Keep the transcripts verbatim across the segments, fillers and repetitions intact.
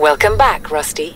Welcome back, Rusty.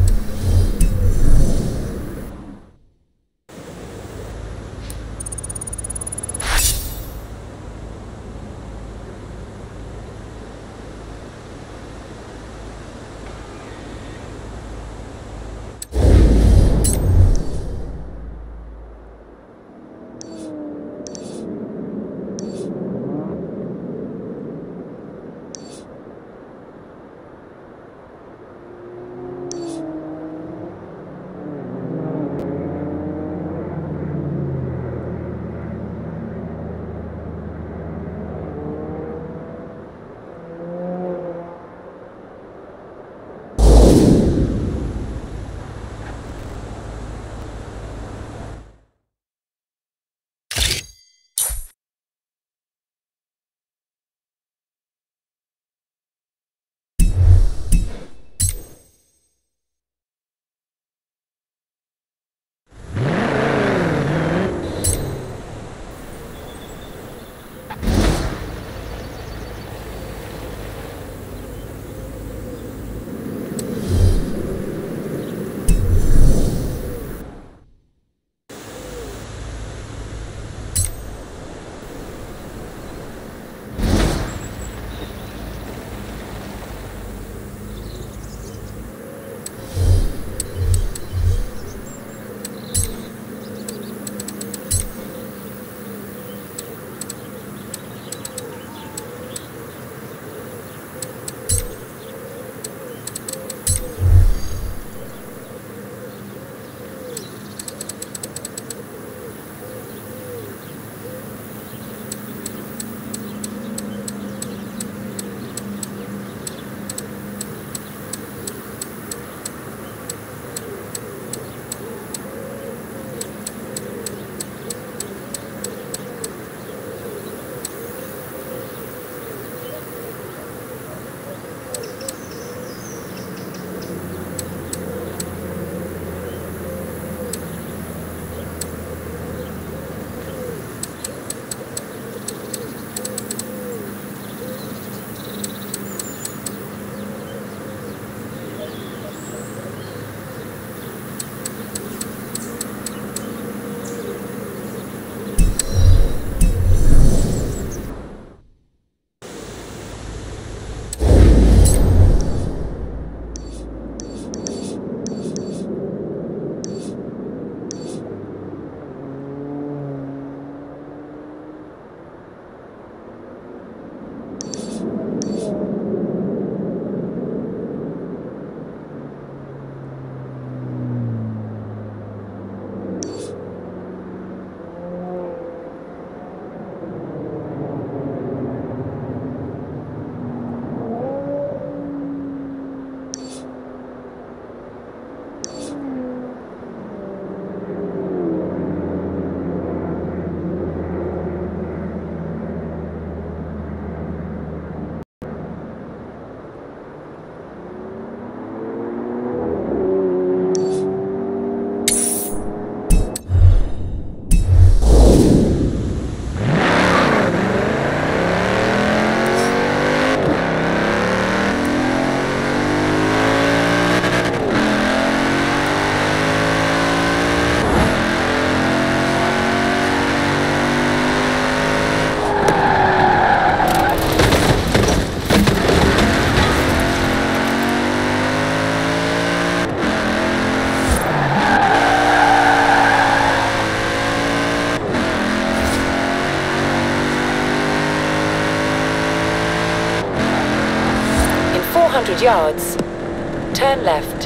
four hundred yards. Turn left.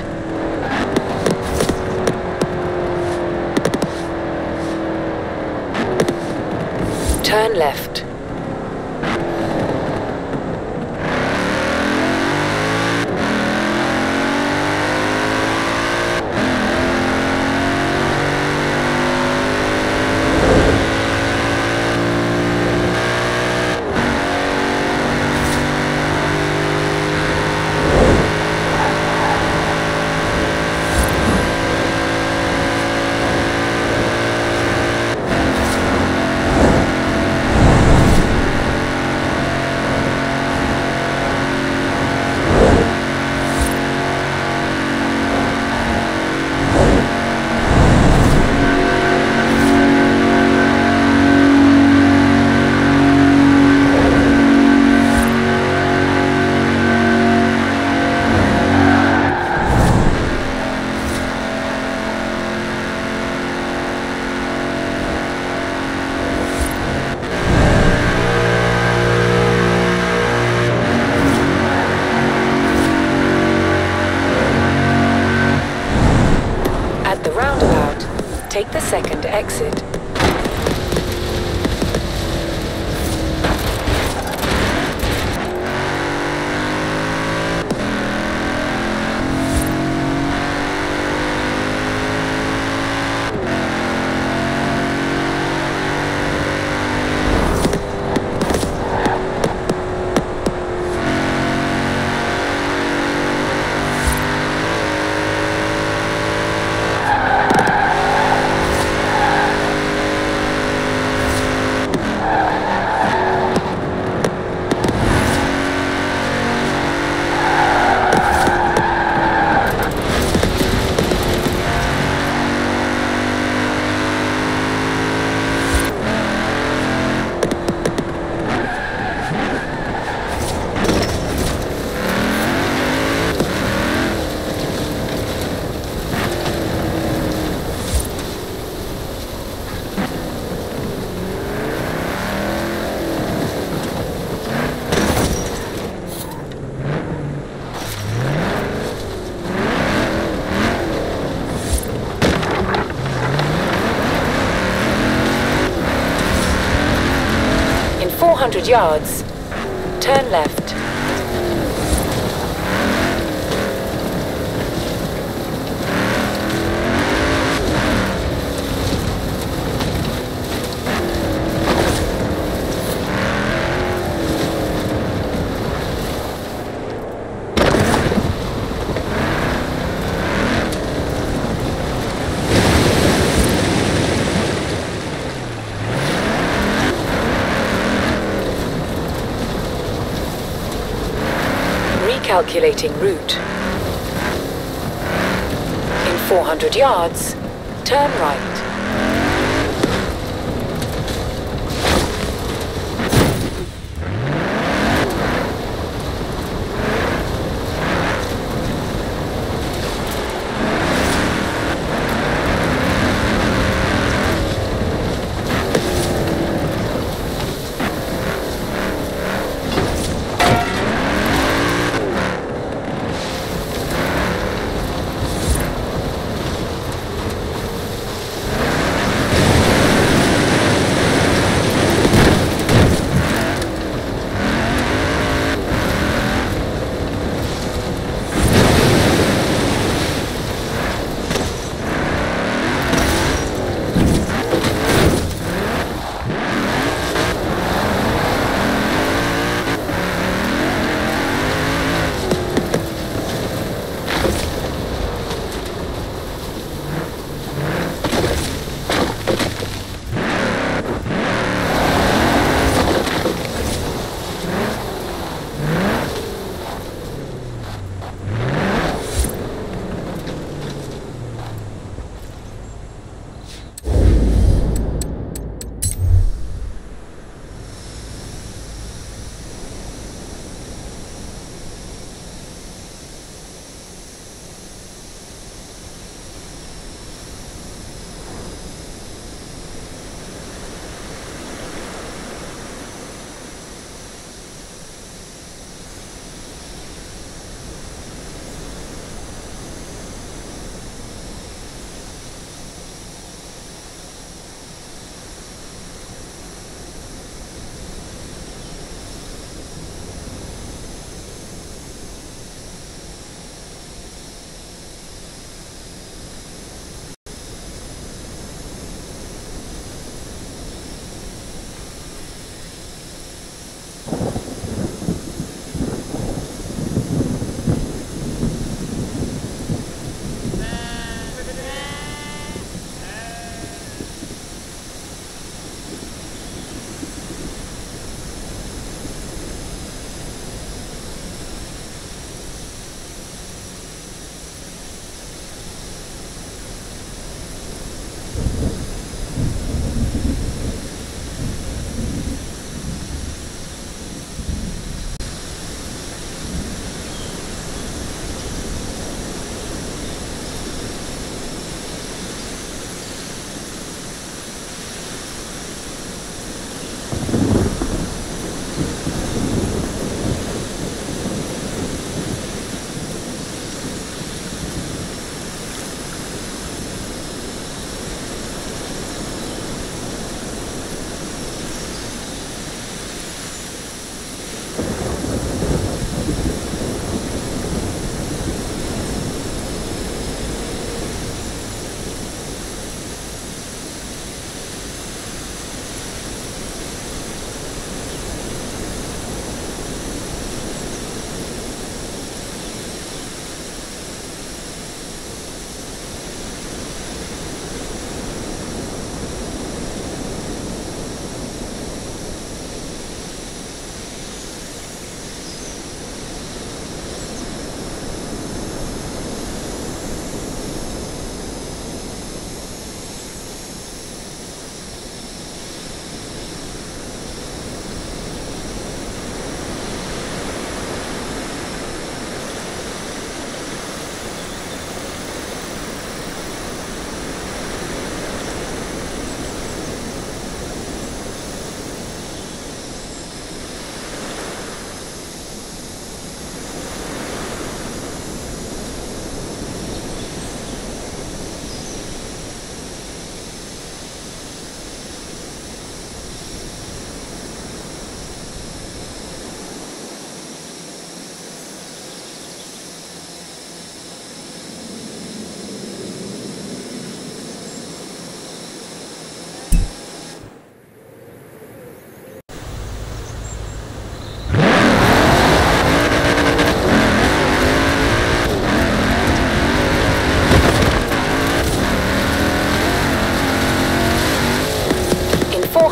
Turn left. second exit. four hundred yards, turn left. Calculating route. In four hundred yards, turn right.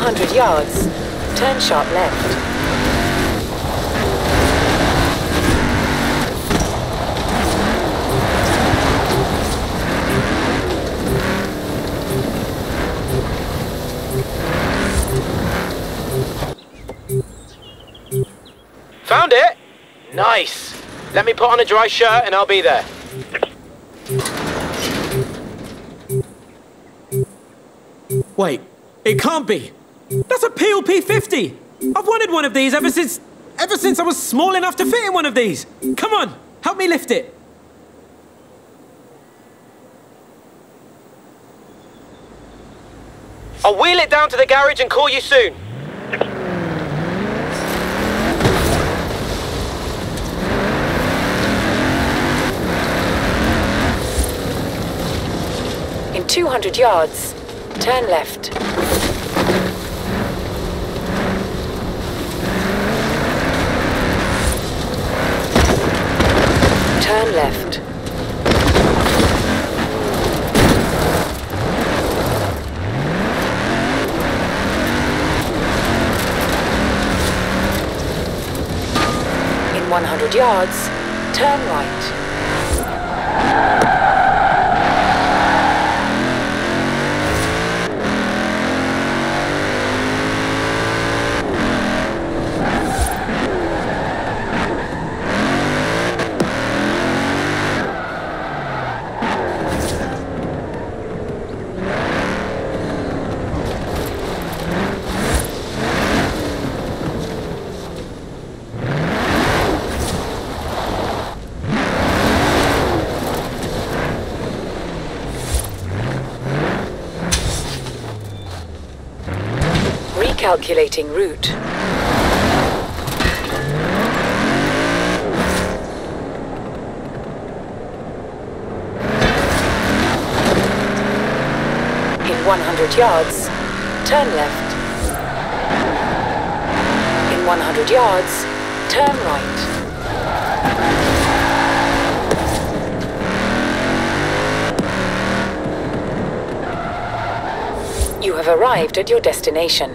hundred yards, turn sharp left. Found it? Nice. Let me put on a dry shirt and I'll be there. Wait, it can't be. That's a P L P fifty. I've wanted one of these ever since, ever since I was small enough to fit in one of these. Come on, help me lift it. I'll wheel it down to the garage and call you soon. In two hundred yards, turn left. Turn left. In one hundred yards, turn right. Calculating route. In one hundred yards, turn left. In one hundred yards, turn right. You have arrived at your destination.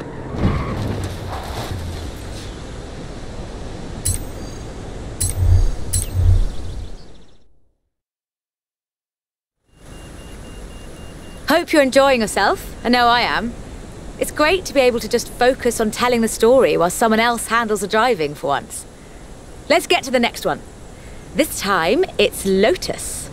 Hope you're enjoying yourself. I know I am. It's great to be able to just focus on telling the story while someone else handles the driving for once. Let's get to the next one. This time, it's Lotus.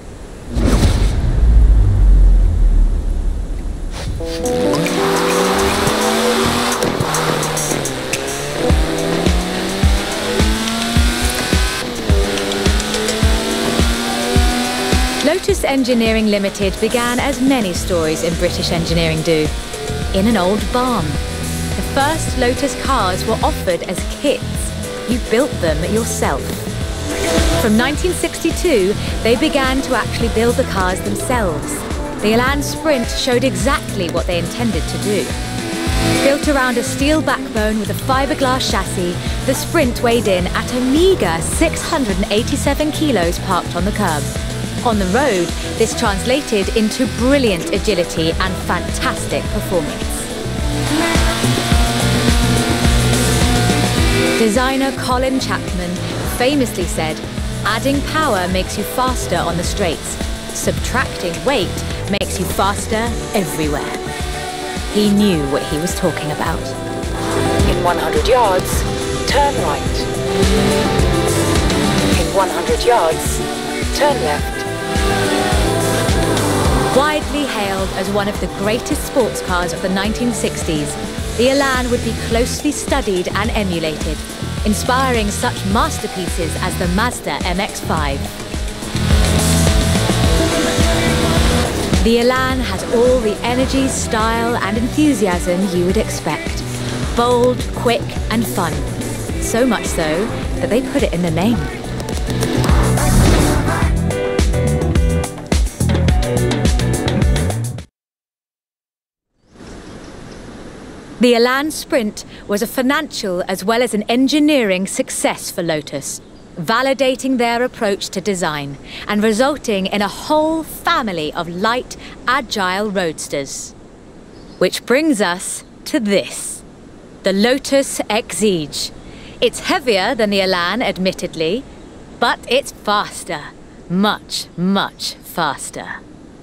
Lotus Engineering Limited began as many stories in British engineering do, in an old barn. The first Lotus cars were offered as kits. You built them yourself. From nineteen sixty-two, they began to actually build the cars themselves. The Elan Sprint showed exactly what they intended to do. Built around a steel backbone with a fiberglass chassis, the Sprint weighed in at a meager six hundred eighty-seven kilos parked on the curb. On the road, this translated into brilliant agility and fantastic performance. Designer Colin Chapman famously said, "Adding power makes you faster on the straights. Subtracting weight makes you faster everywhere." He knew what he was talking about. In one hundred yards, turn right. In one hundred yards, turn left. Widely hailed as one of the greatest sports cars of the nineteen sixties, the Elan would be closely studied and emulated, inspiring such masterpieces as the Mazda M X five. The Elan has all the energy, style and enthusiasm you would expect. Bold, quick and fun. So much so that they put it in the name. The Elan Sprint was a financial as well as an engineering success for Lotus, validating their approach to design and resulting in a whole family of light, agile roadsters. Which brings us to this. The Lotus Exige. It's heavier than the Elan, admittedly, but it's faster. Much, much faster.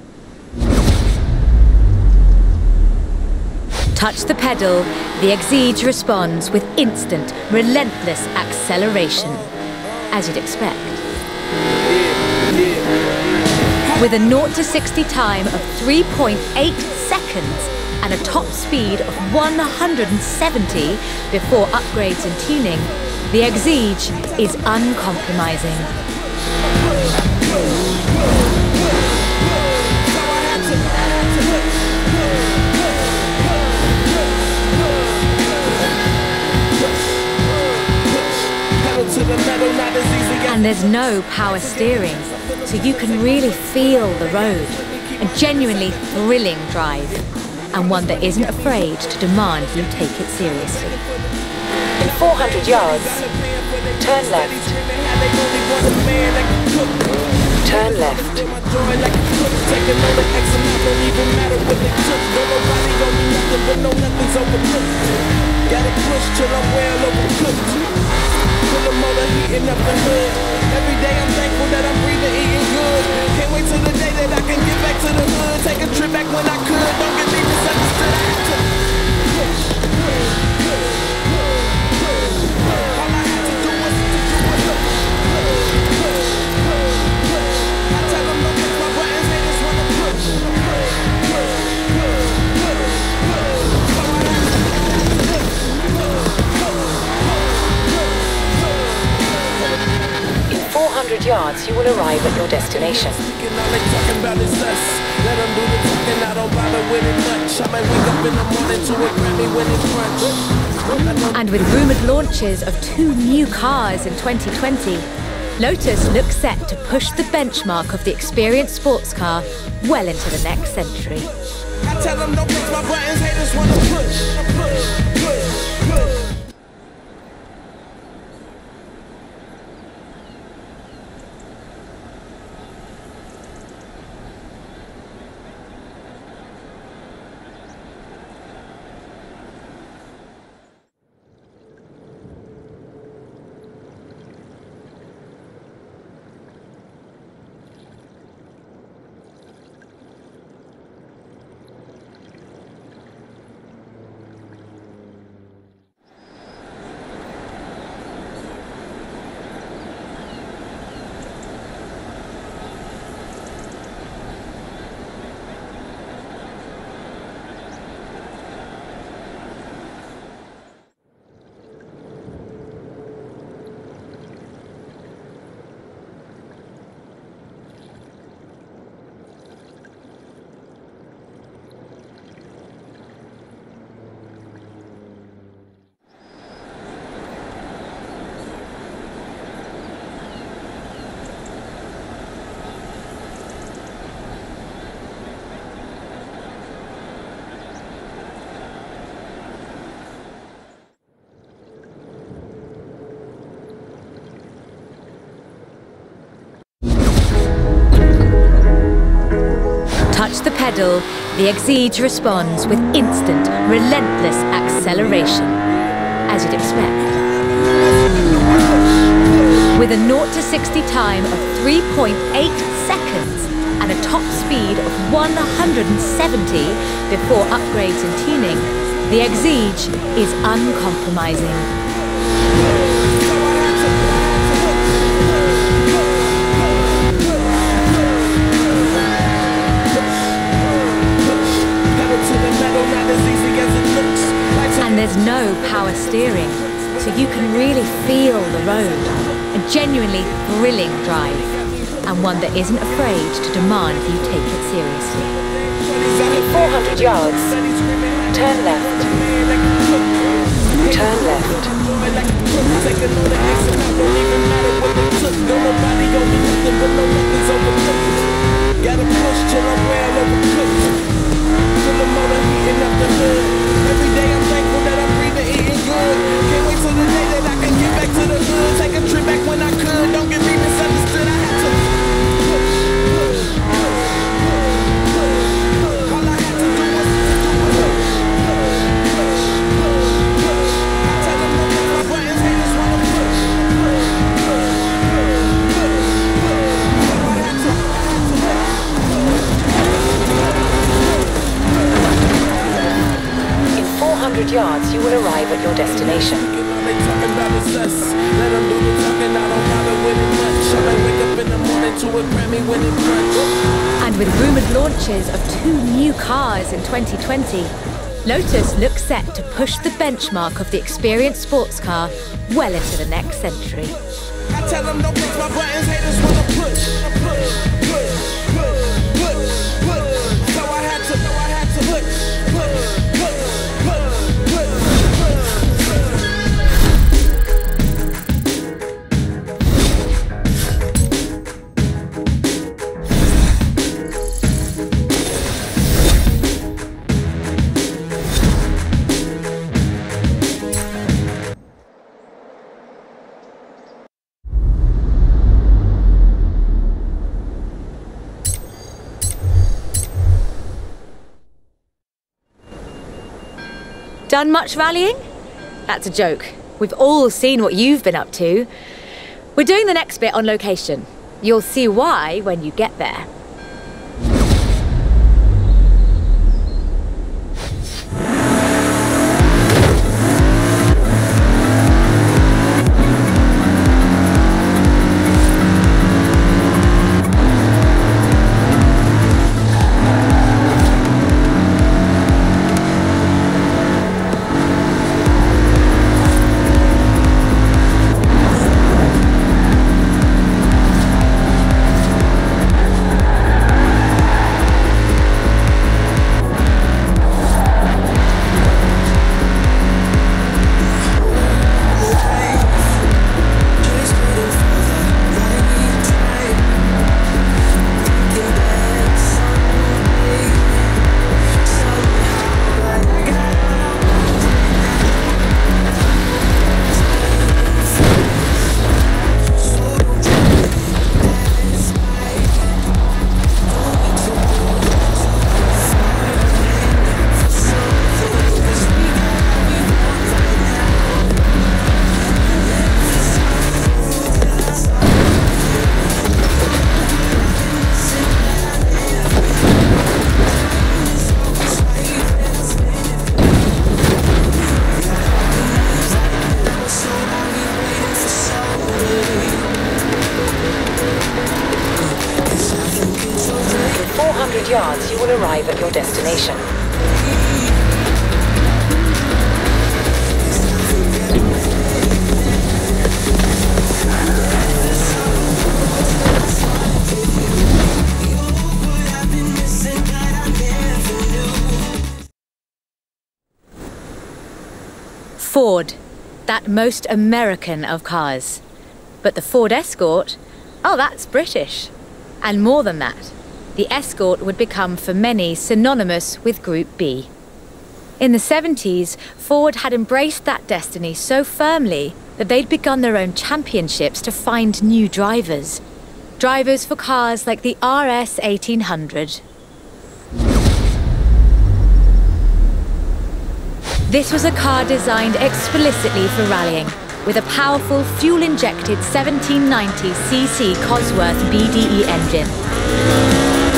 Touch the pedal, the Exige responds with instant, relentless acceleration, as you'd expect. With a zero to sixty time of three point eight seconds and a top speed of one hundred seventy before upgrades and tuning, the Exige is uncompromising. And there's no power steering, so you can really feel the road. A genuinely thrilling drive, and one that isn't afraid to demand you take it seriously. In four hundred yards, turn left. Turn left. Gotta push till I'm well overcooked. Till the motor heating up the hood. Every day I'm thankful that I'm breathing, eating good. Can't wait till the day that I can get back to the hood. Take a trip back when I could. Don't get me misunderstood. I had to push, push, push, push. All I had to do was to do was to push, push, push, push. I tell them don't push my buttons, they just wanna push, push, push, push, push, push. So I had to four hundred yards, you will arrive at your destination. And with rumoured launches of two new cars in twenty twenty, Lotus looks set to push the benchmark of the experienced sports car well into the next century. I tell them don't push my buttons, haters wanna push, push, push, push. Touch the pedal, the Exige responds with instant, relentless acceleration, as you'd expect. With a zero to sixty time of three point eight seconds and a top speed of one hundred seventy before upgrades and tuning, the Exige is uncompromising. And there's no power steering, so you can really feel the road. A genuinely thrilling drive, and one that isn't afraid to demand you take it seriously. In four hundred yards, turn left. Turn left. Gotta push till I'm well overcooked. Till the motor heating up the hood. Every day I'm thankful that I'm breathing, eating good. Can't wait till the day that I can get back to the hood. Take a trip back when I could. Don't get me misunderstood. I had to push, push, push, push, push. All I had to do was to do was push, push, push. hundred yards, you will arrive at your destination. They talking about is us. Let them do the talking, I don't bother with it much. I might wake up in the morning to a Grammy winning brunch. And with rumoured launches of two new cars in twenty twenty, Lotus looks set to push the benchmark of the experienced sports car well into the next century. I tell them don't push my buttons, haters wanna push, push, push, push, push, push. So I had to, so I had to push, push, push, push, push, Done much rallying? That's a joke. We've all seen what you've been up to. We're doing the next bit on location. You'll see why when you get there. yards, you will arrive at your destination. Ford, that most American of cars. But the Ford Escort, oh, that's British. And more than that, the Escort would become for many synonymous with Group B. In the seventies, Ford had embraced that destiny so firmly that they'd begun their own championships to find new drivers. Drivers for cars like the R S eighteen hundred. This was a car designed explicitly for rallying, with a powerful fuel-injected seventeen ninety c c Cosworth B D E engine.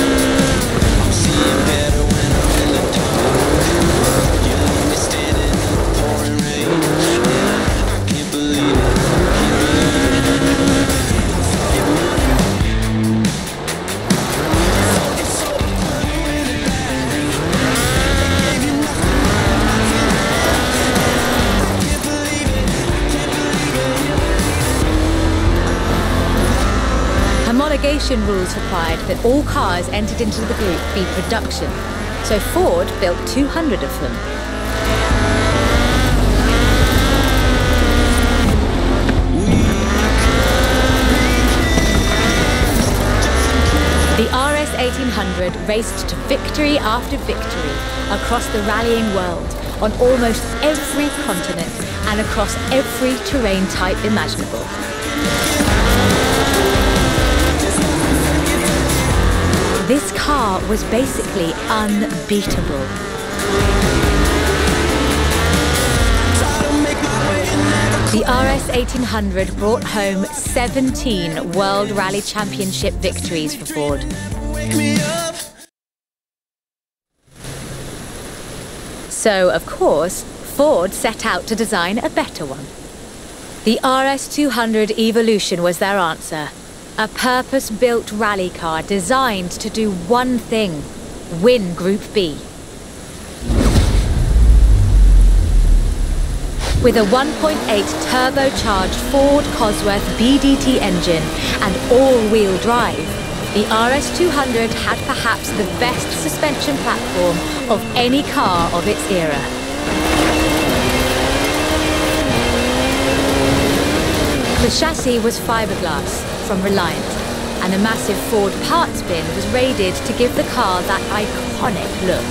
Homologation rules required that all cars entered into the group be production, so Ford built two hundred of them. The R S eighteen hundred raced to victory after victory across the rallying world, on almost every continent and across every terrain type imaginable. This car was basically unbeatable. The R S eighteen hundred brought home seventeen World Rally Championship victories for Ford. So, of course, Ford set out to design a better one. The R S two hundred Evolution was their answer. A purpose-built rally car designed to do one thing: win Group B. With a one point eight turbocharged Ford Cosworth B D T engine and all-wheel drive, the R S two hundred had perhaps the best suspension platform of any car of its era. The chassis was fiberglass from Reliant, and a massive Ford parts bin was raided to give the car that iconic look.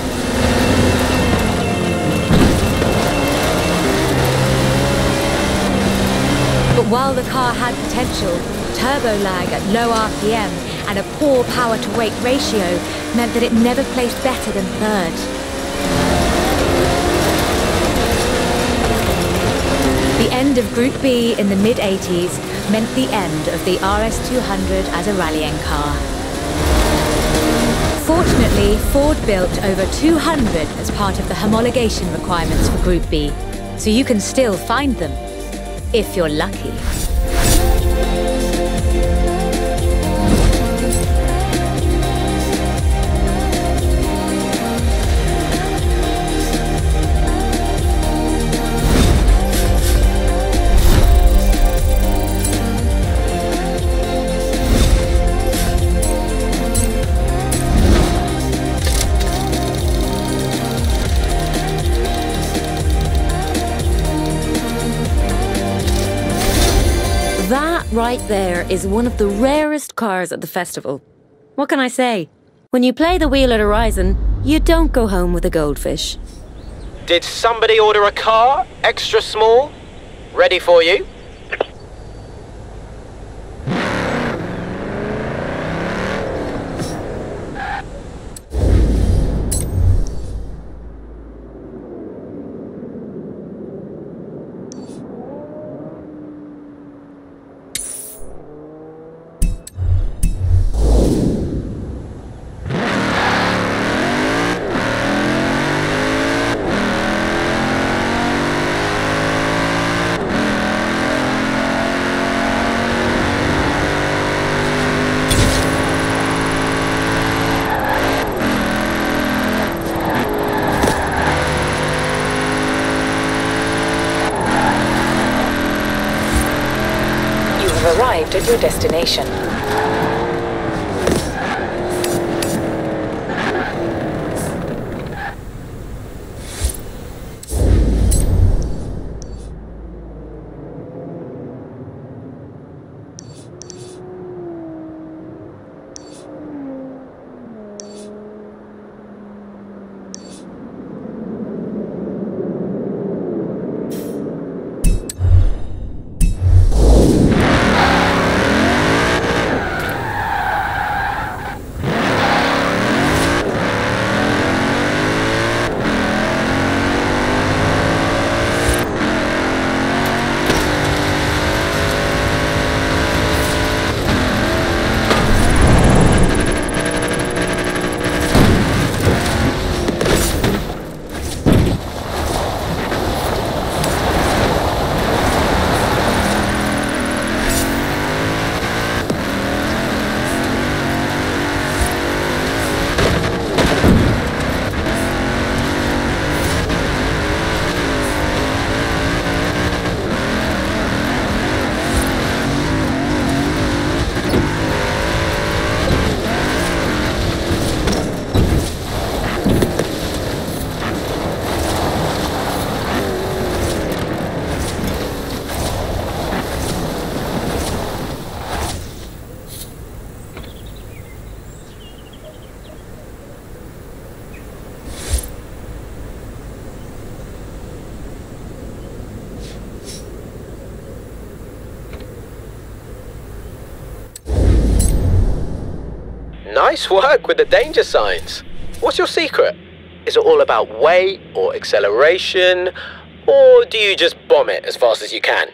But while the car had potential, turbo lag at low R P M and a poor power-to-weight ratio meant that it never placed better than third. The end of Group B in the mid eighties meant the end of the R S two hundred as a rallying car. Fortunately, Ford built over two hundred as part of the homologation requirements for Group B, so you can still find them, if you're lucky. That right there is one of the rarest cars at the festival. What can I say? When you play the wheel at Horizon, you don't go home with a goldfish. Did somebody order a car? Extra small? Ready for you? Arrived at your destination. Nice work with the danger signs. What's your secret? Is it all about weight or acceleration? Or do you just bomb it as fast as you can?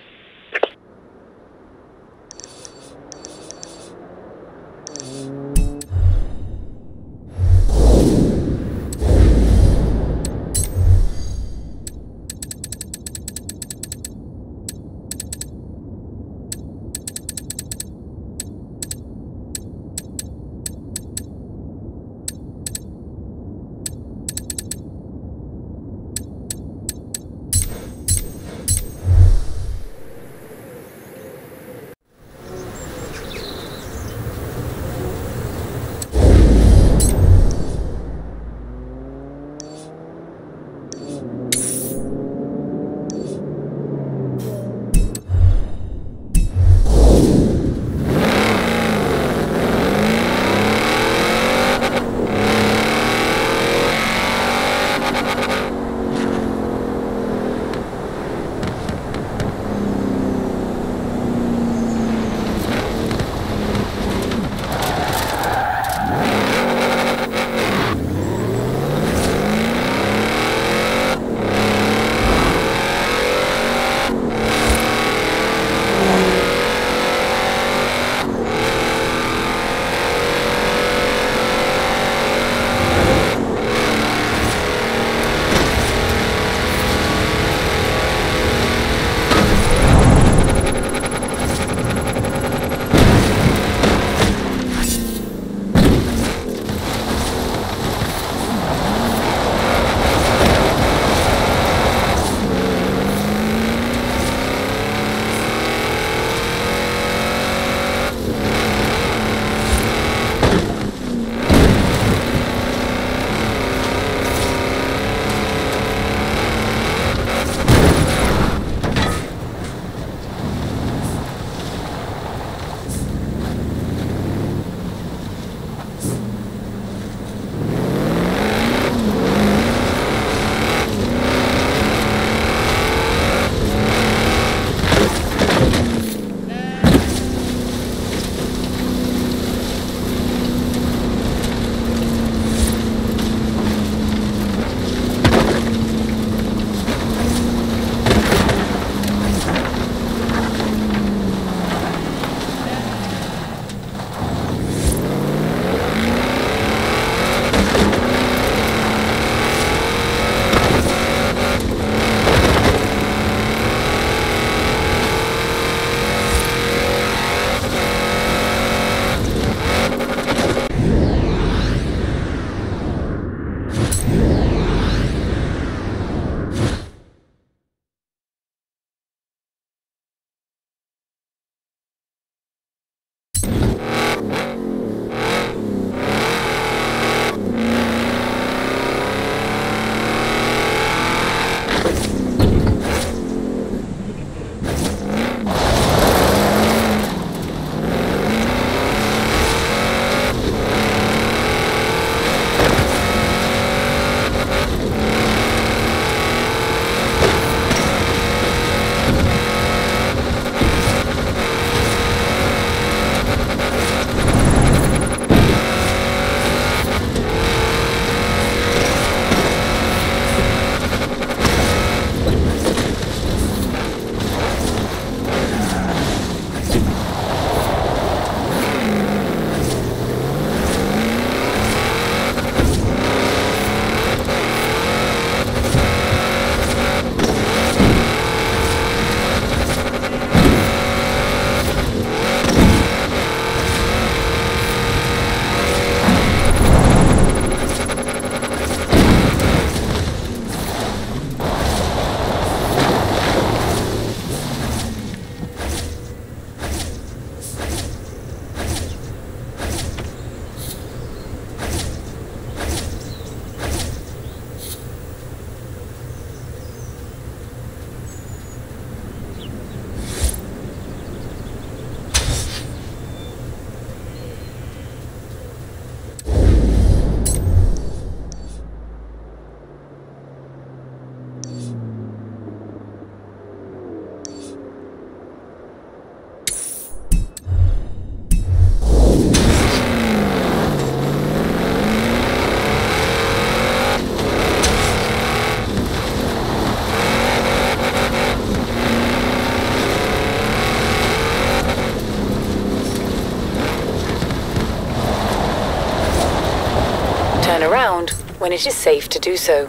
when it is safe to do so.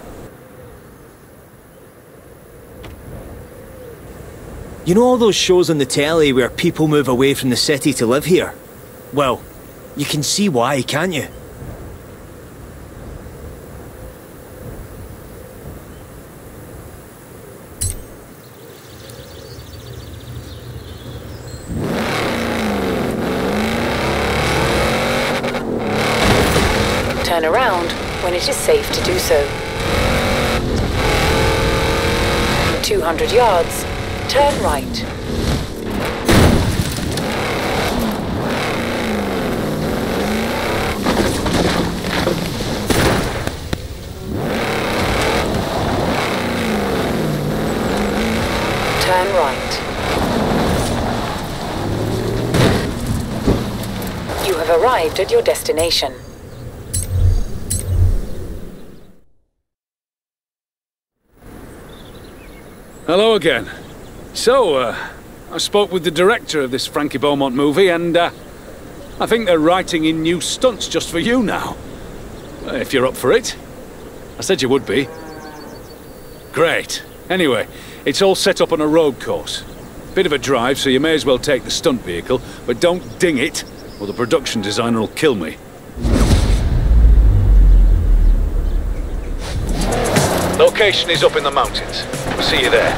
You know all those shows on the telly where people move away from the city to live here? Well, you can see why, can't you? Turn around when it is safe to do so. two hundred yards, turn right. Turn right. You have arrived at your destination. Hello again. So, uh, I spoke with the director of this Frankie Beaumont movie, and uh, I think they're writing in new stunts just for you now. Uh, if you're up for it. I said you would be. Great. Anyway, it's all set up on a road course. Bit of a drive, so you may as well take the stunt vehicle, but don't ding it, or the production designer will kill me. Location is up in the mountains. We'll see you there.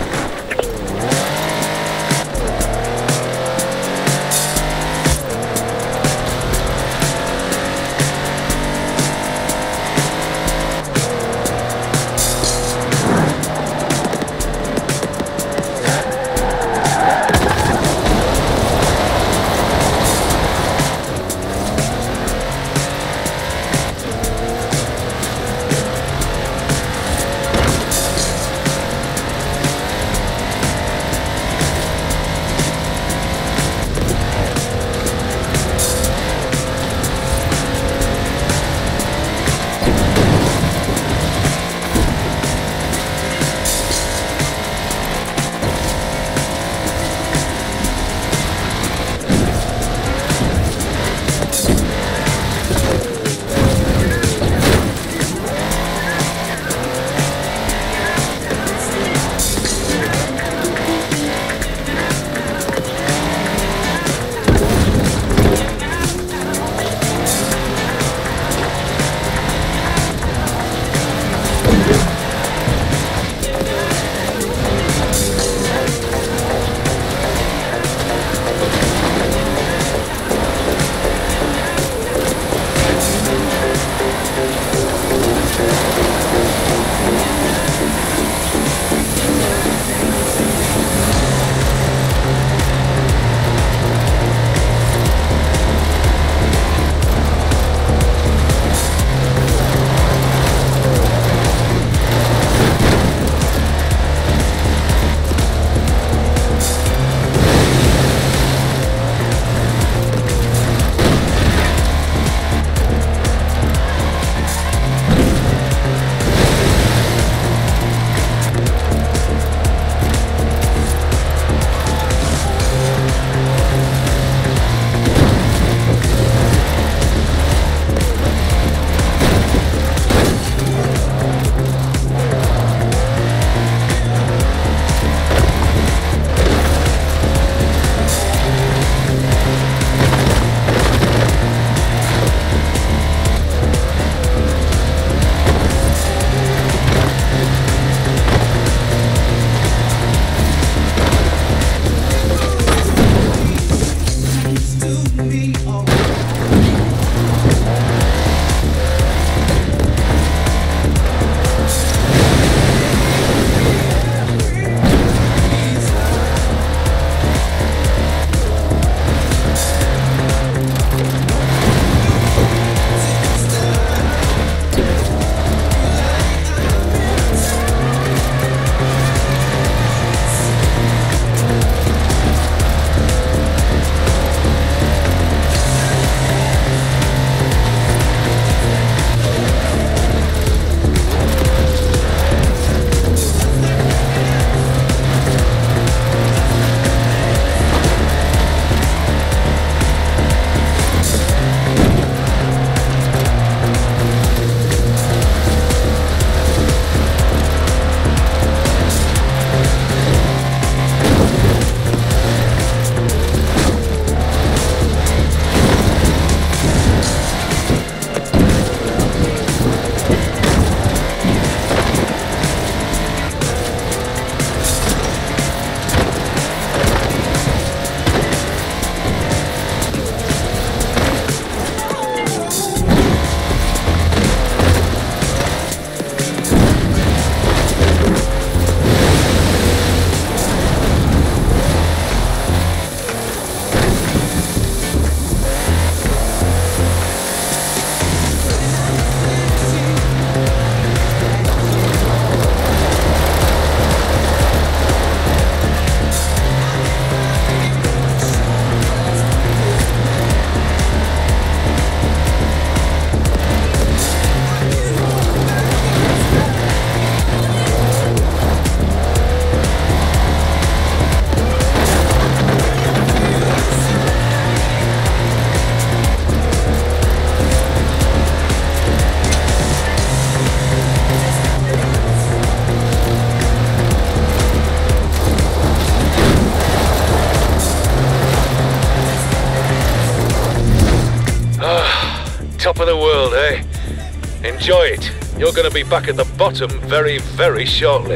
for the world, eh? Enjoy it. You're going to be back at the bottom very, very shortly.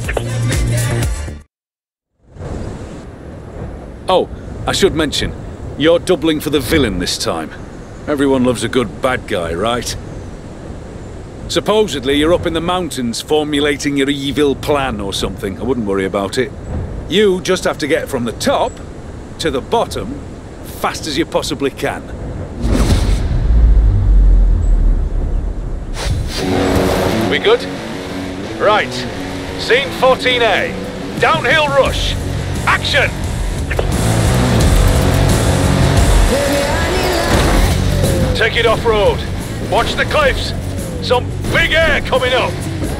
Oh, I should mention, you're doubling for the villain this time. Everyone loves a good bad guy, right? Supposedly you're up in the mountains formulating your evil plan or something. I wouldn't worry about it. You just have to get from the top to the bottom fast as you possibly can. We good? Right. Scene fourteen A. Downhill rush. Action! Take it off-road. Watch the cliffs. Some big air coming up.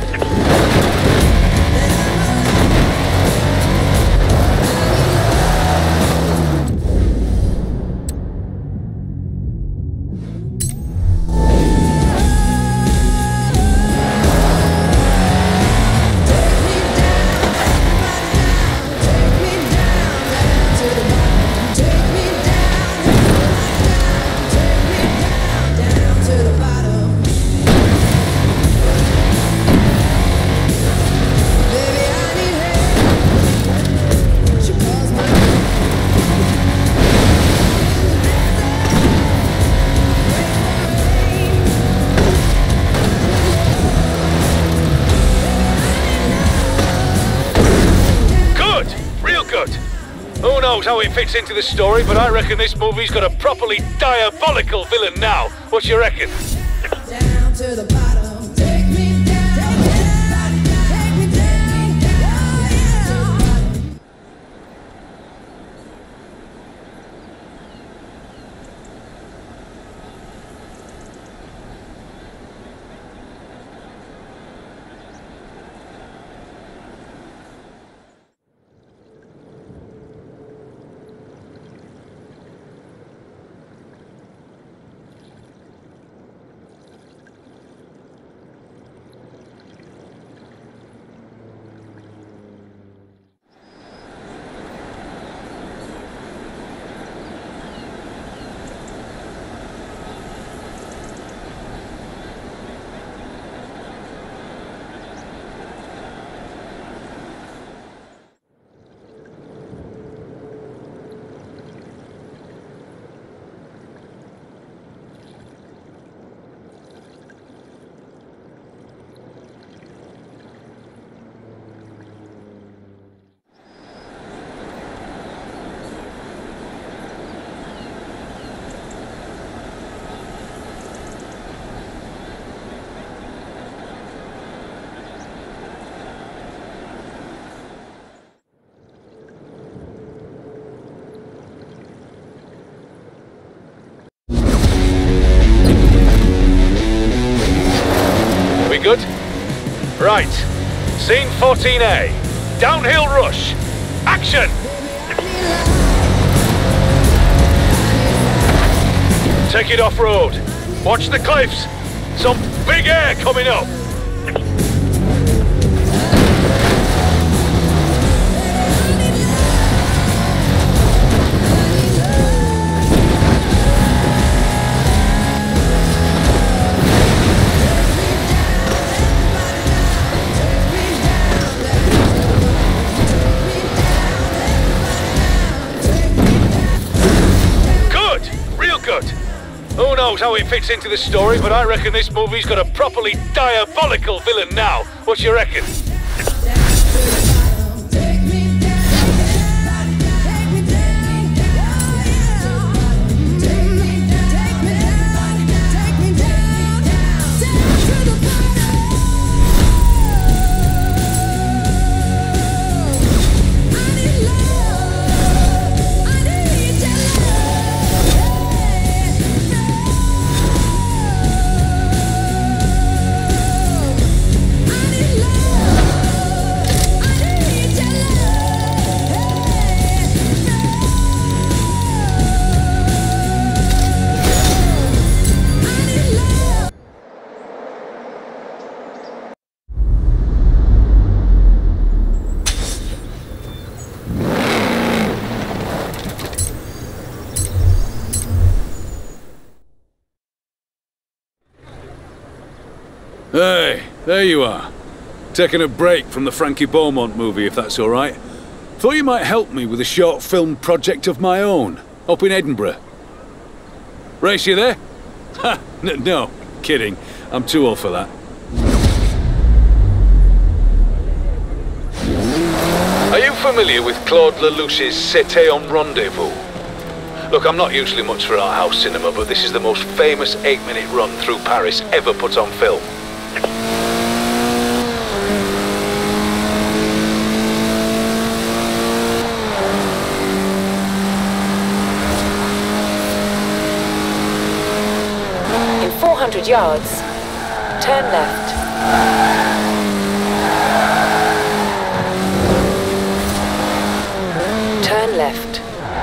How it fits into the story, but I reckon this movie's got a properly diabolical villain now. What you reckon? Down to the bottom. Take me down. Take me down. Good? Right. Scene fourteen A. Downhill rush. Action! Take it off-road. Watch the cliffs. Some big air coming up. Who knows how it fits into the story, but I reckon this movie's got a properly diabolical villain now. What you reckon? I need love. Hey, there you are. Taking a break from the Frankie Beaumont movie, if that's all right. Thought you might help me with a short film project of my own, up in Edinburgh. Race, you there? Ha! N no, kidding. I'm too old for that. Are you familiar with Claude Lelouch's C'était un Rendezvous? Look, I'm not usually much for art house cinema, but this is the most famous eight-minute run through Paris ever put on film. In four hundred yards, turn left. Turn left.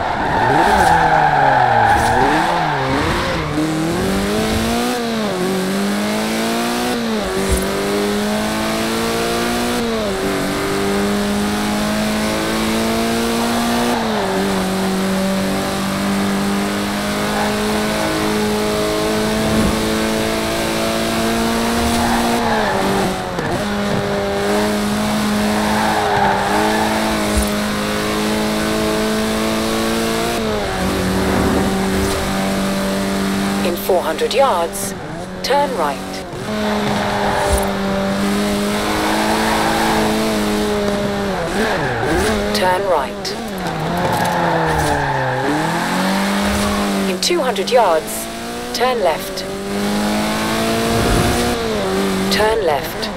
four hundred yards, turn right. Turn right. In two hundred yards, turn left. Turn left.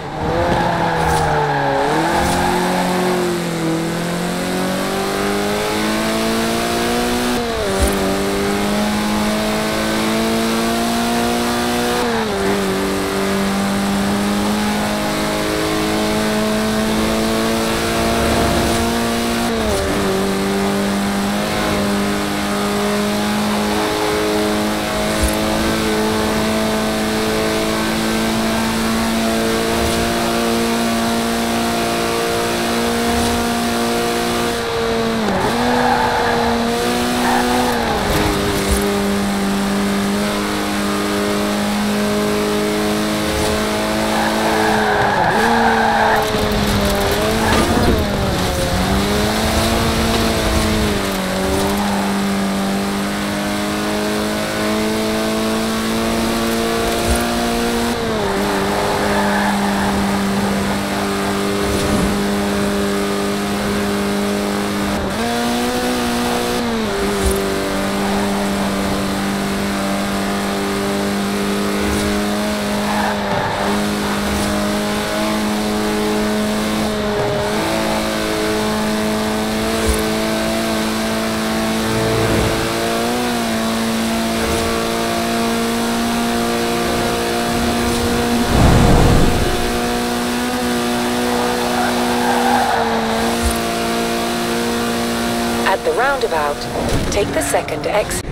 At the roundabout, take the second exit.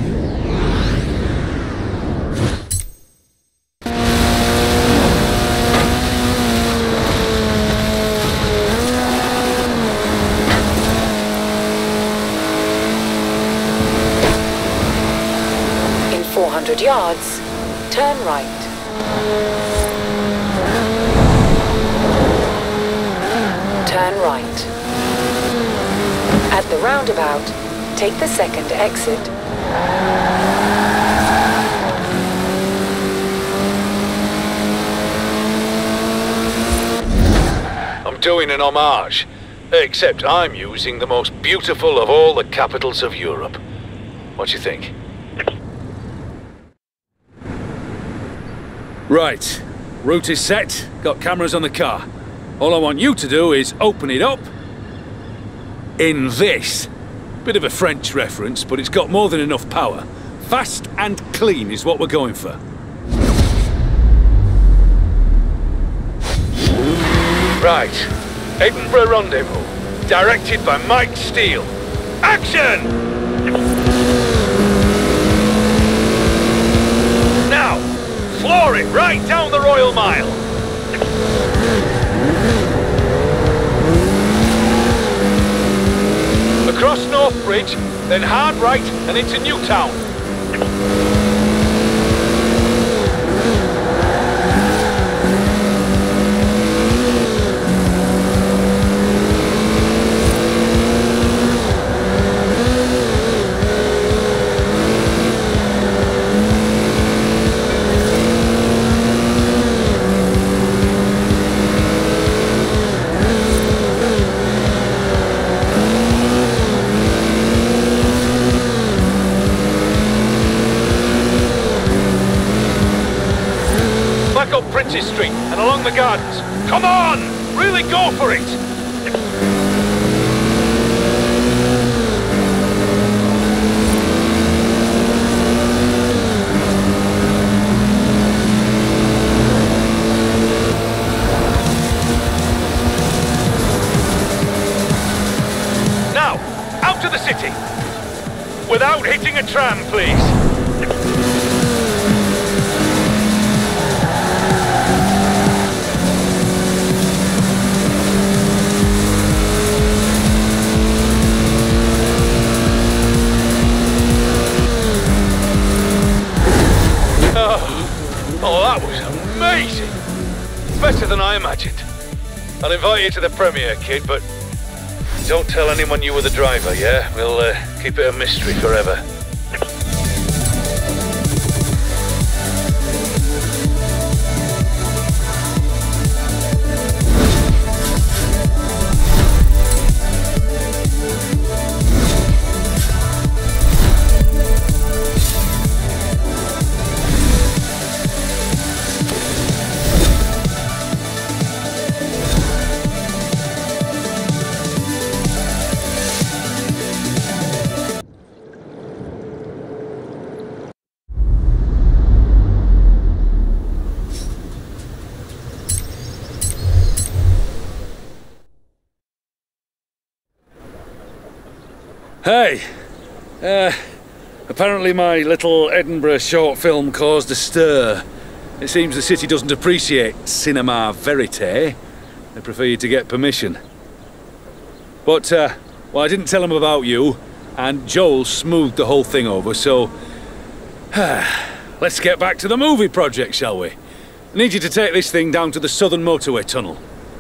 In four hundred yards, turn right. Turn right. At the roundabout, take the second exit. I'm doing an homage, except I'm using the most beautiful of all the capitals of Europe. What do you think? Right, route is set, got cameras on the car. All I want you to do is open it up in this. Bit of a French reference, but it's got more than enough power. Fast and clean is what we're going for. Right, Edinburgh Rendezvous, directed by Mike Steele. Action! Now, floor it right down the Royal Mile. Across North Bridge, then hard right and into Newtown. Francis Street and along the gardens. Come on! Really go for it! Now, out to the city! Without hitting a tram, please! Oh, that was amazing! Better than I imagined. I'll invite you to the premiere, kid, but don't tell anyone you were the driver, yeah? We'll uh, keep it a mystery forever. Hey, uh, apparently my little Edinburgh short film caused a stir. It seems the city doesn't appreciate cinema verite. They prefer you to get permission. But, uh, well, I didn't tell them about you, and Joel smoothed the whole thing over, so... let's get back to the movie project, shall we? I need you to take this thing down to the Southern Motorway Tunnel.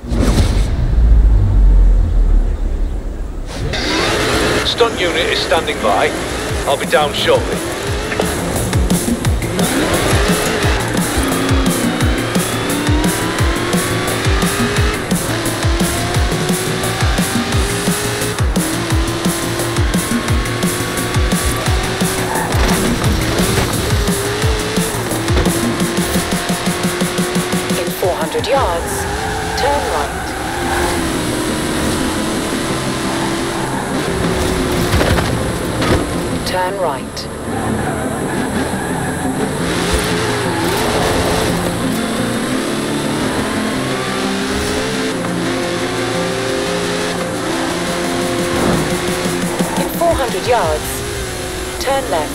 Stunt unit is standing by. I'll be down shortly. In four hundred yards, turn right. Turn right. In four hundred yards, turn left.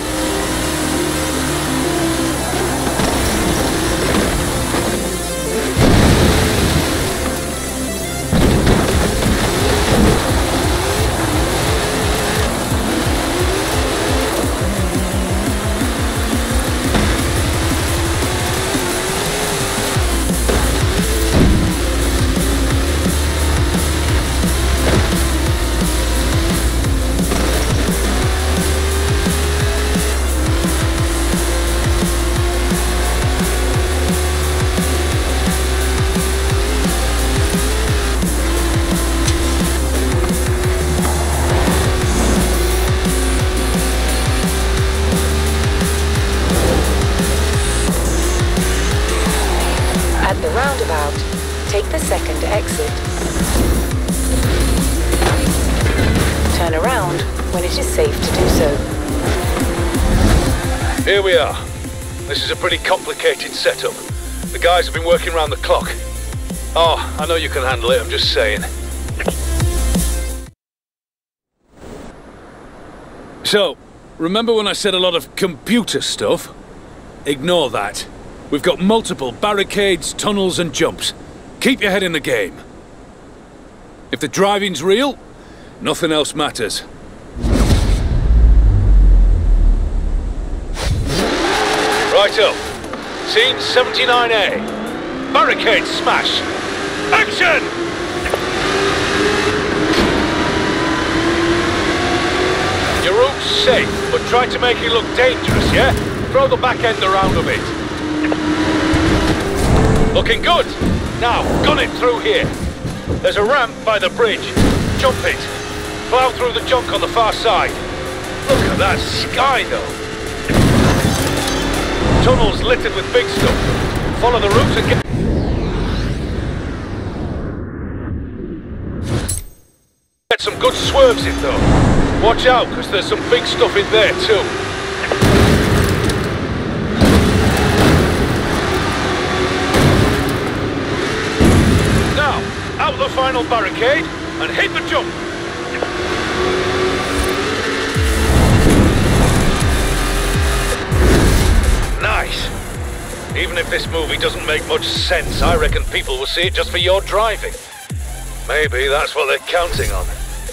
Roundabout, take the second exit. Turn around when it is safe to do so. Here we are. This is a pretty complicated setup. The guys have been working around the clock. Oh, I know you can handle it, I'm just saying. So, remember when I said a lot of computer stuff? Ignore that. We've got multiple barricades, tunnels and jumps. Keep your head in the game. If the driving's real, nothing else matters. Righto. Scene seventy-nine A. Barricade smash. Action! Your route's safe, but try to make it look dangerous, yeah? Throw the back end around a bit. Looking good. Now, gun it through here. There's a ramp by the bridge. Jump it. Plow through the junk on the far side. Look at that sky, though. Tunnels littered with big stuff. Follow the route and get... Get some good swerves in though. Watch out, because there's some big stuff in there too. Now, out the final barricade and hit the jump. Nice. Even if this movie doesn't make much sense, I reckon people will see it just for your driving. Maybe that's what they're counting on.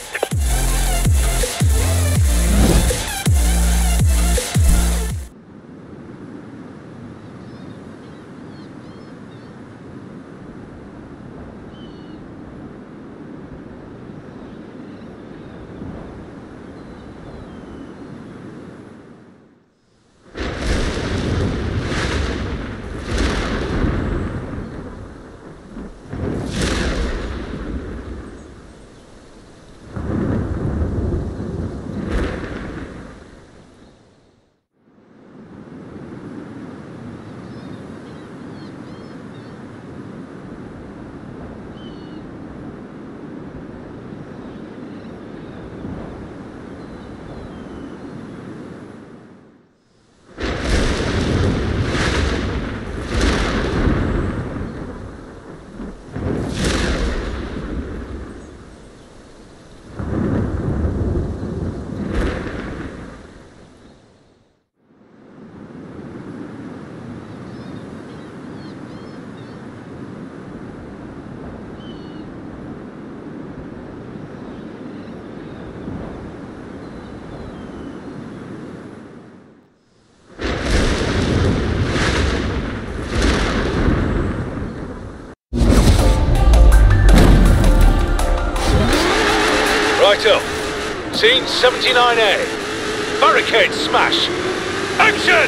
Righto. Scene seventy-nine A. Barricade smash. Action!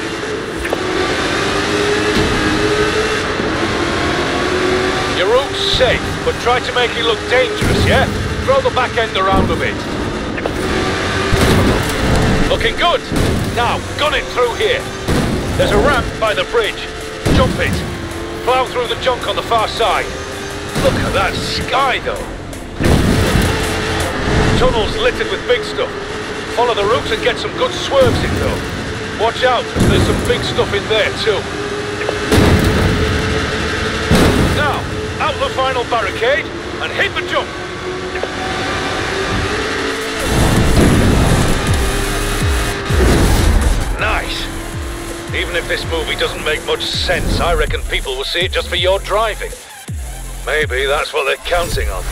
Your route's safe, but try to make it look dangerous, yeah? Throw the back end around a bit. Looking good. Now, gun it through here. There's a ramp by the bridge. Jump it. Plow through the junk on the far side. Look at that sky, though. Tunnels littered with big stuff. Follow the route and get some good swerves in though. Watch out, because there's some big stuff in there too. Now, out the final barricade and hit the jump. Nice. Even if this movie doesn't make much sense, I reckon people will see it just for your driving. Maybe that's what they're counting on.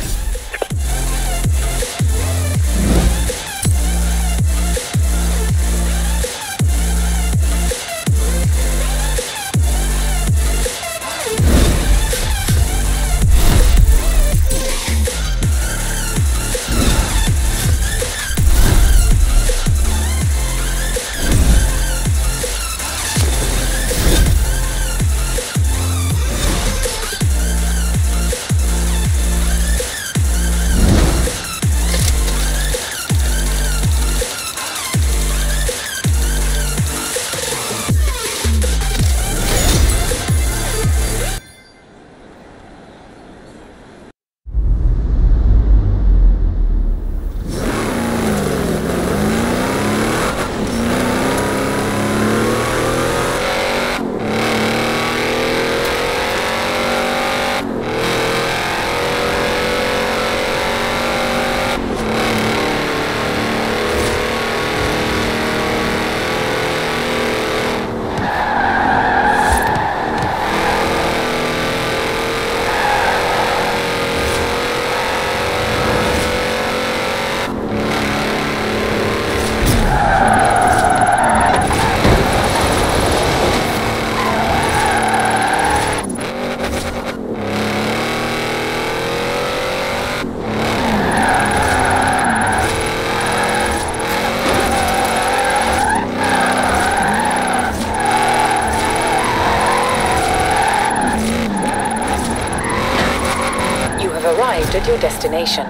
Arrived at your destination.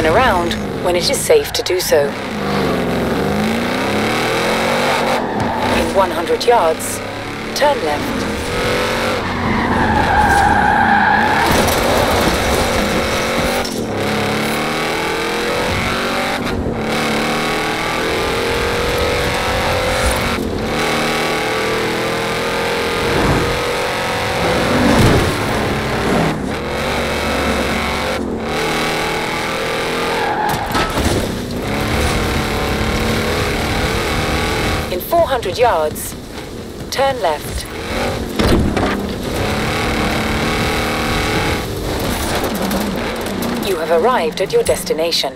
turn around when it is safe to do so. In one hundred yards, turn left. four hundred yards, turn left. You have arrived at your destination.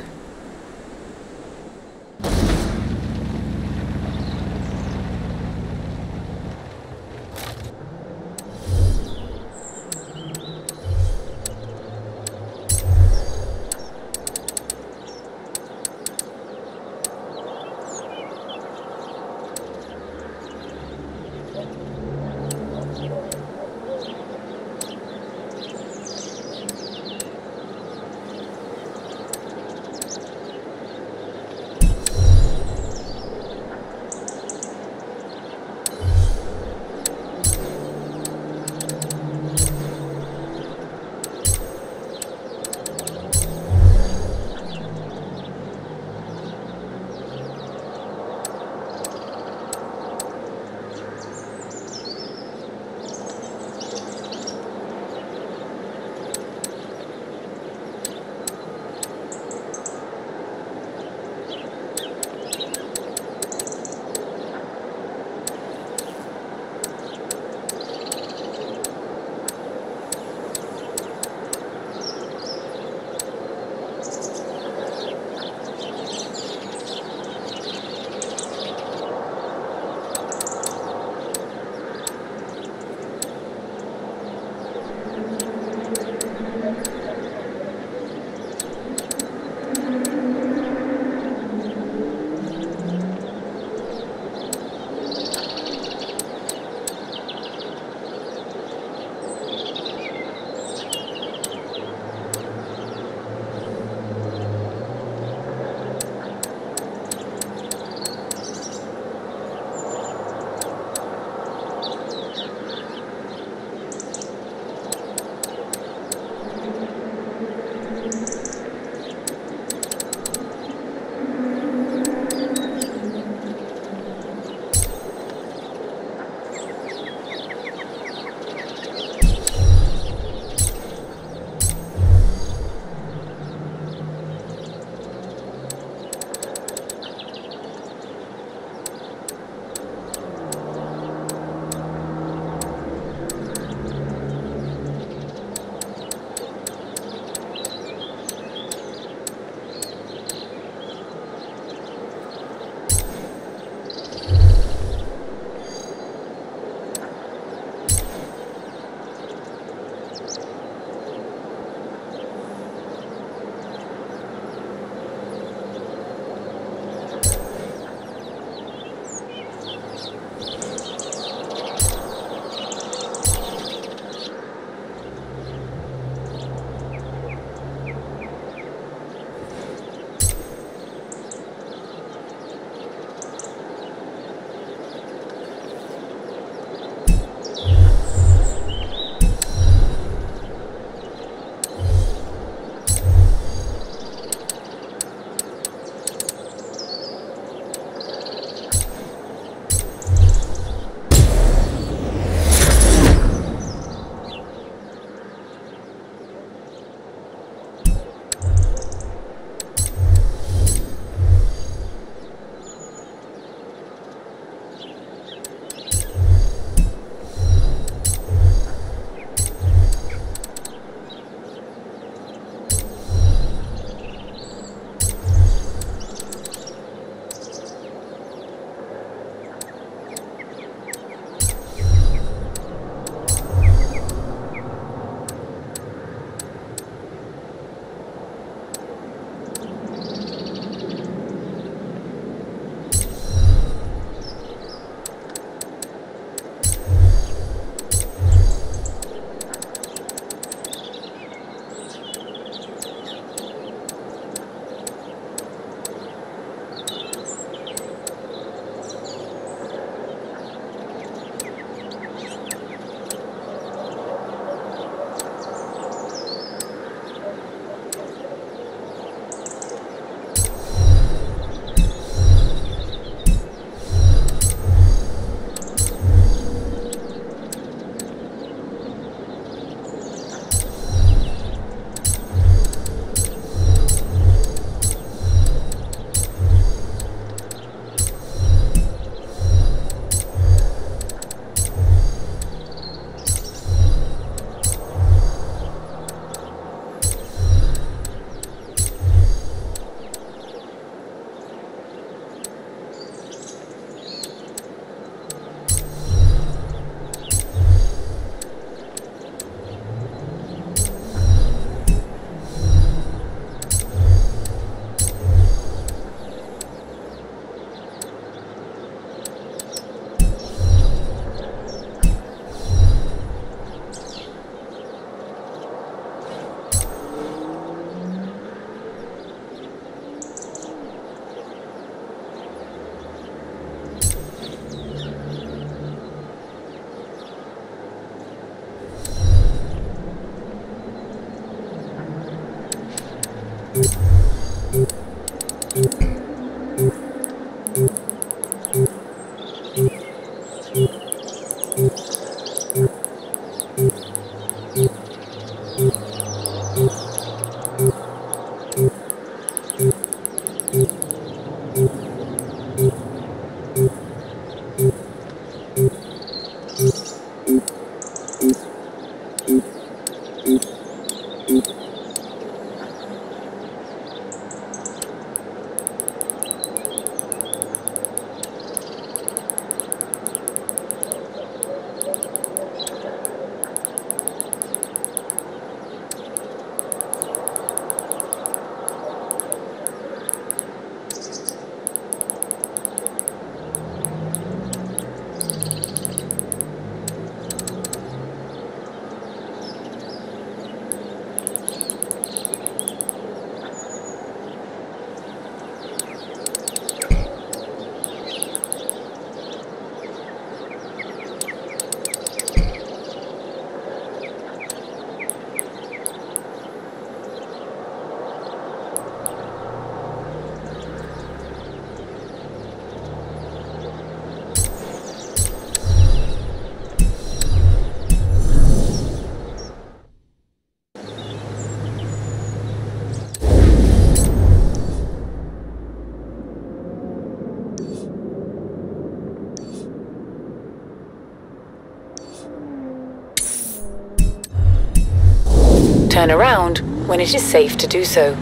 Turn around when it is safe to do so.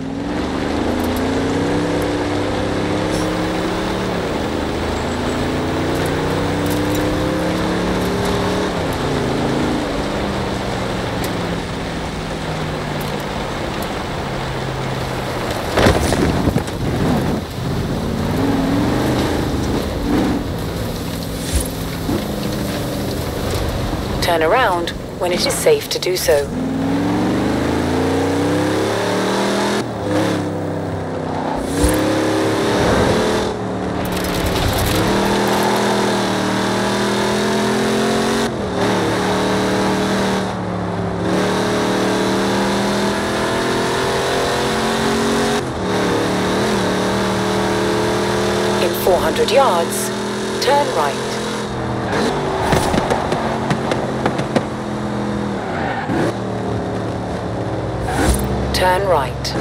Turn around when it is safe to do so. In four hundred yards, turn right. Turn right.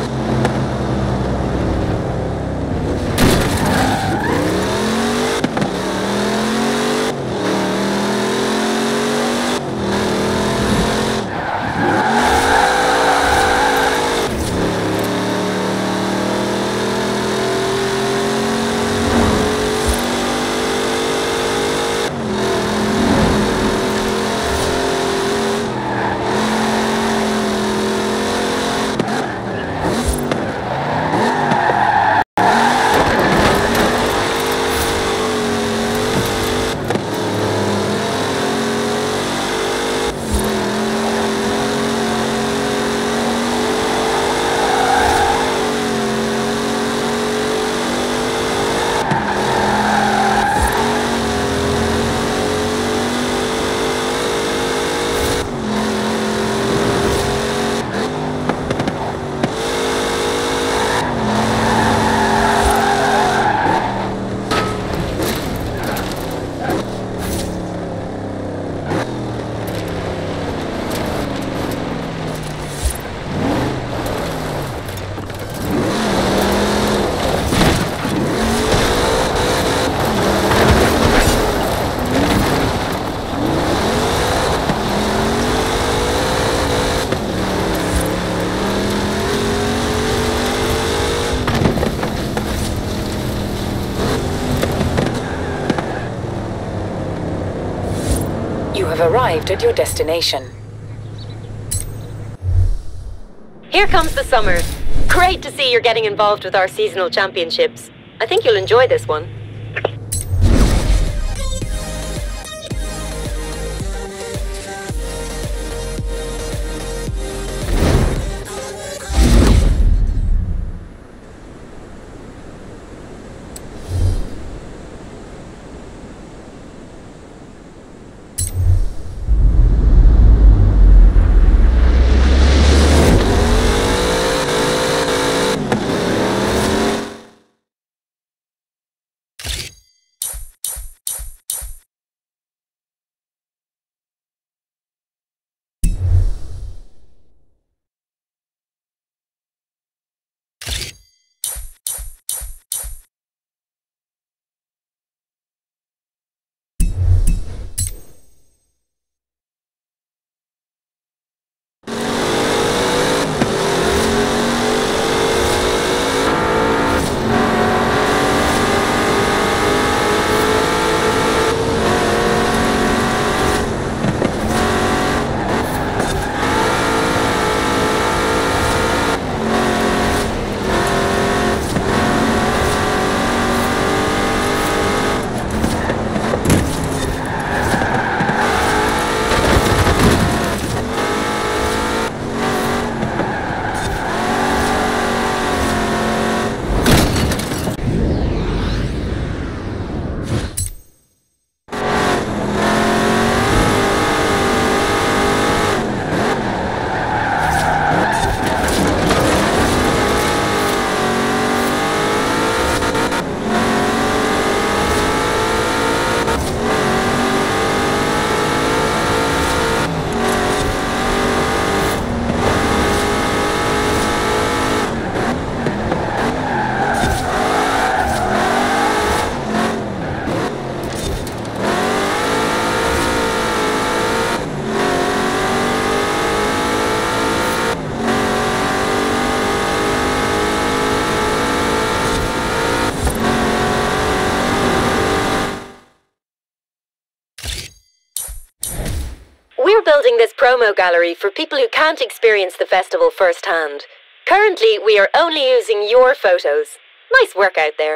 You have arrived at your destination. Here comes the summer. Great to see you're getting involved with our seasonal championships. I think you'll enjoy this one. We're building this promo gallery for people who can't experience the festival firsthand. Currently, we are only using your photos. Nice work out there.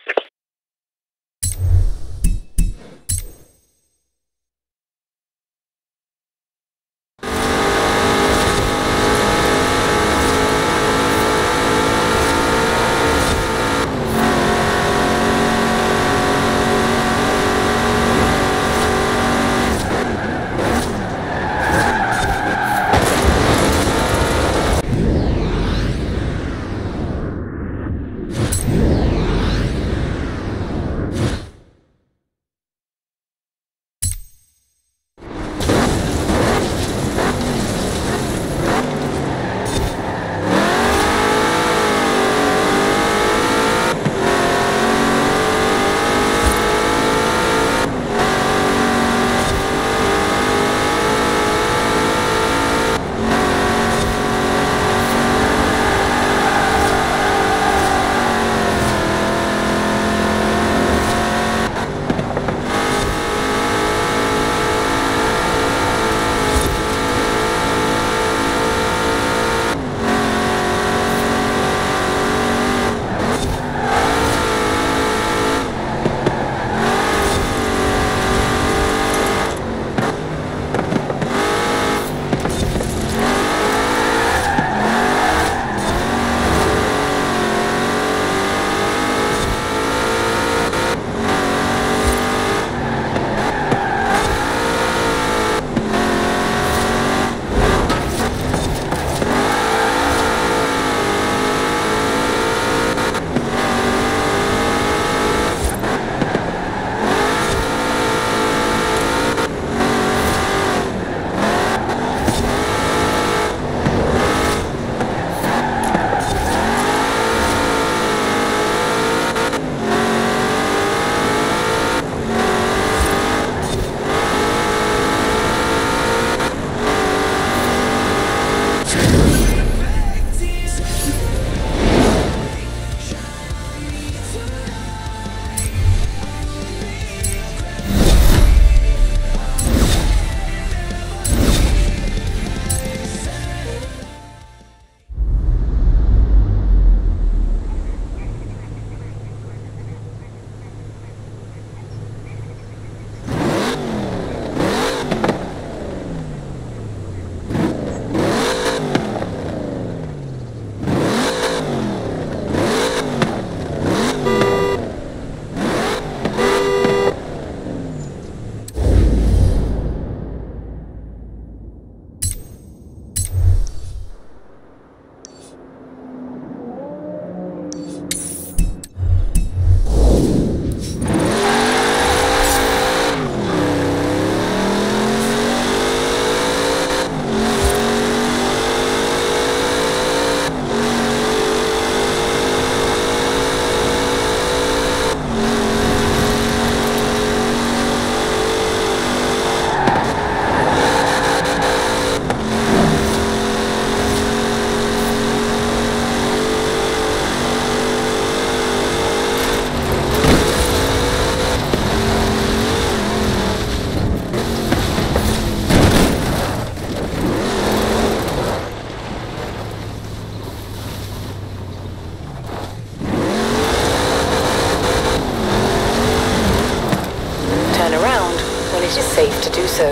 it is safe to do so.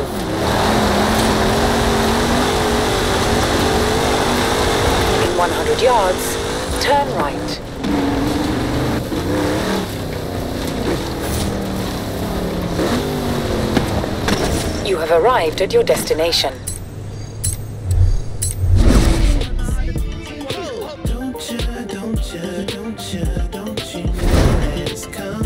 In one hundred yards, turn right. You have arrived at your destination. Don't you, don't you, don't you, don't you let's come.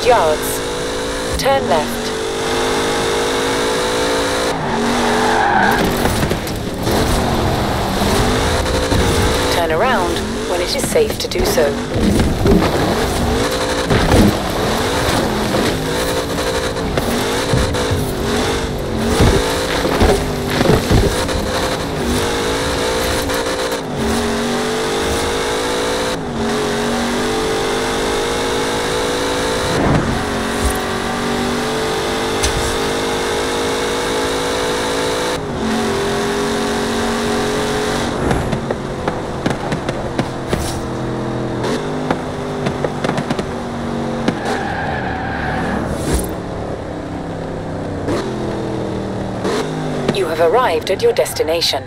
hundred yards. Turn left. Turn around when it is safe to do so. You have arrived at your destination.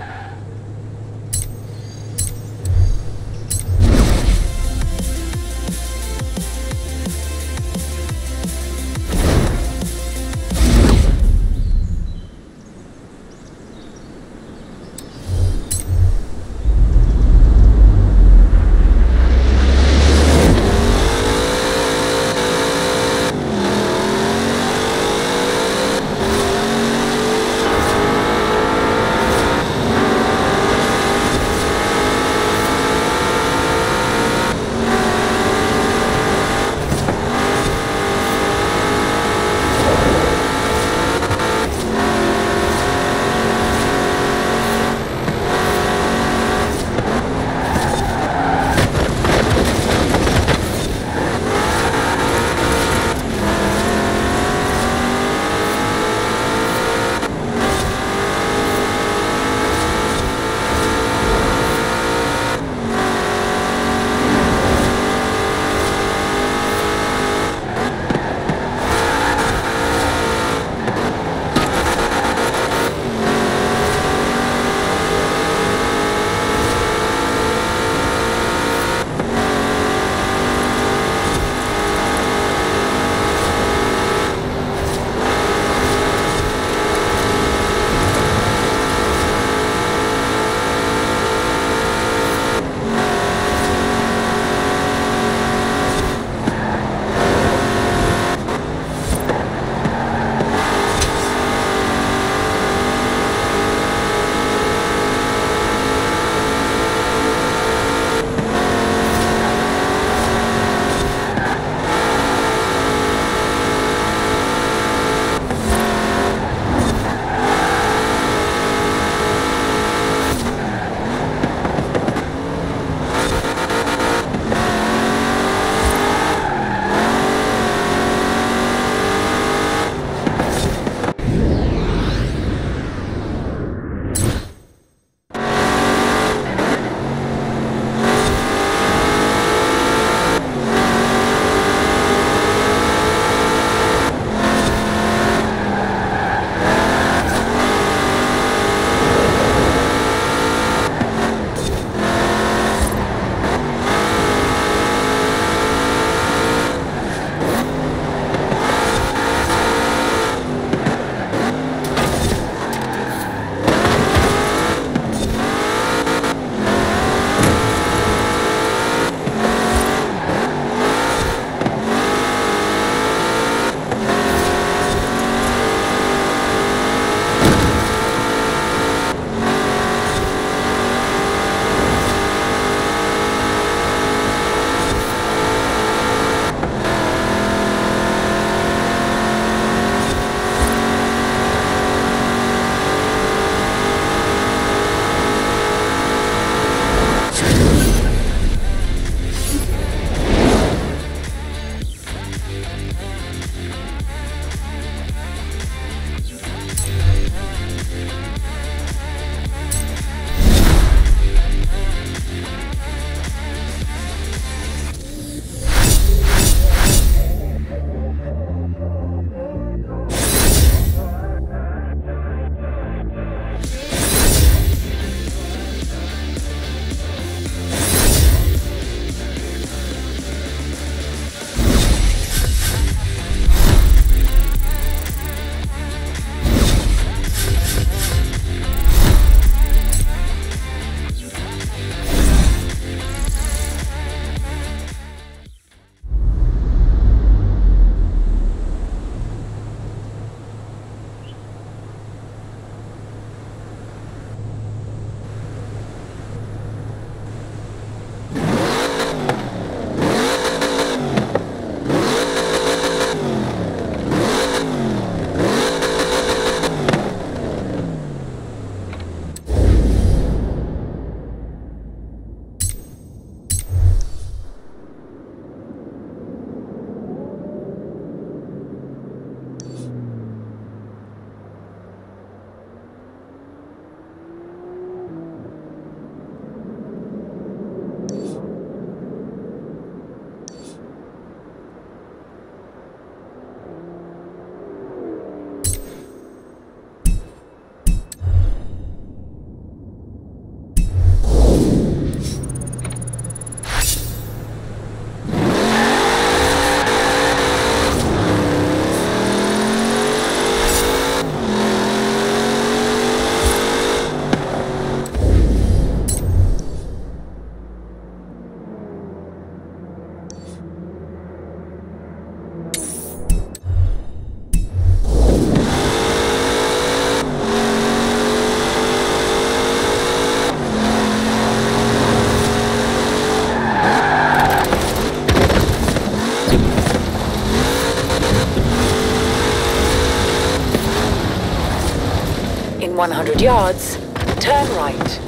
one hundred yards, turn right.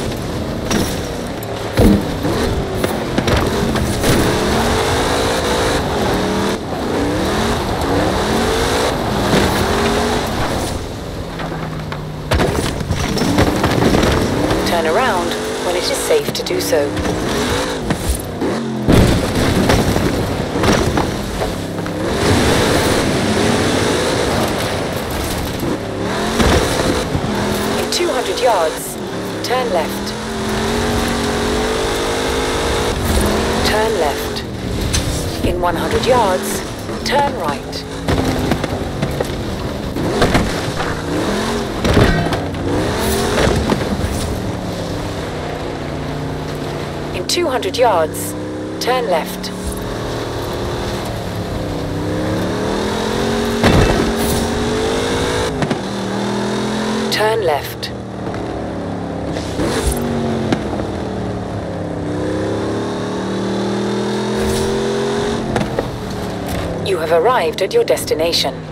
Turn around when it is safe to do so. In two hundred yards, turn left. Turn left. In one hundred yards, turn right. two hundred yards, turn left. Turn left. You have arrived at your destination.